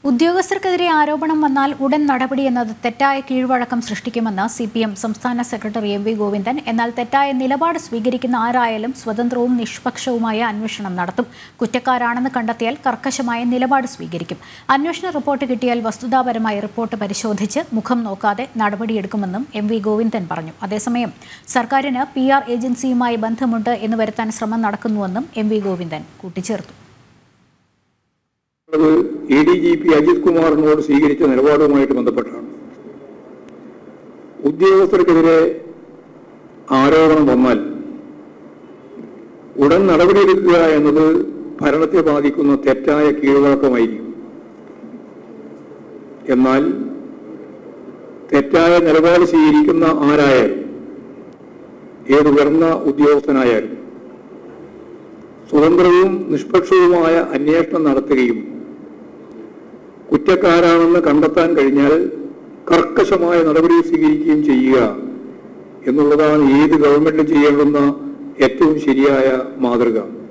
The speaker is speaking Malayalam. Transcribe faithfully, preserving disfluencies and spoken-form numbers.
ഉദ്യോഗസ്ഥർക്കെതിരെ ആരോപണം വന്നാൽ ഉടൻ നടപടി എന്നത് തെറ്റായ കീഴ്വഴക്കം സൃഷ്ടിക്കുമെന്ന് സി പി എം സംസ്ഥാന സെക്രട്ടറി എം വി ഗോവിന്ദൻ. എന്നാൽ തെറ്റായ നിലപാട് സ്വീകരിക്കുന്ന ആരായാലും സ്വതന്ത്രവും നിഷ്പക്ഷവുമായ അന്വേഷണം നടത്തും. കുറ്റക്കാരാണെന്ന് കണ്ടെത്തിയാൽ കർക്കശമായ നിലപാട് സ്വീകരിക്കും. അന്വേഷണ റിപ്പോർട്ട് കിട്ടിയാൽ വസ്തുതാപരമായ റിപ്പോർട്ട് പരിശോധിച്ച് മുഖം നോക്കാതെ നടപടിയെടുക്കുമെന്നും എം വി ഗോവിന്ദൻ പറഞ്ഞു. അതേസമയം സർക്കാരിന് പി ആർ ഏജൻസിയുമായി ബന്ധമുണ്ട് എന്ന് വരുത്താൻ ശ്രമം നടക്കുന്നുവെന്നും എം വി ഗോവിന്ദൻ കൂട്ടിച്ചേർത്തു. A D G P Ajith കുമാറിനോട് സ്വീകരിച്ച നിലപാടുമായിട്ട് ബന്ധപ്പെട്ടാണ്. ഉദ്യോഗസ്ഥർക്കെതിരെ ആരോപണം വന്നാൽ ഉടൻ നടപടിയെടുക്കുക എന്നത് ഭരണത്തെ ബാധിക്കുന്ന തെറ്റായ കീഴ്വഴക്കമായിരിക്കും. എന്നാൽ തെറ്റായ നിലപാട് സ്വീകരിക്കുന്ന ആരായാലും ഏത് ഉയർന്ന ഉദ്യോഗസ്ഥനായാലും സ്വതന്ത്രവും നിഷ്പക്ഷവുമായ അന്വേഷണം നടത്തുകയും കുറ്റക്കാരാണെന്ന് കണ്ടെത്താൻ കഴിഞ്ഞാൽ കർക്കശമായ നടപടി സ്വീകരിക്കുകയും ചെയ്യുക എന്നുള്ളതാണ് ഏത് ഗവൺമെന്റും ചെയ്യേണ്ടുന്ന ഏറ്റവും ശരിയായ മാതൃക.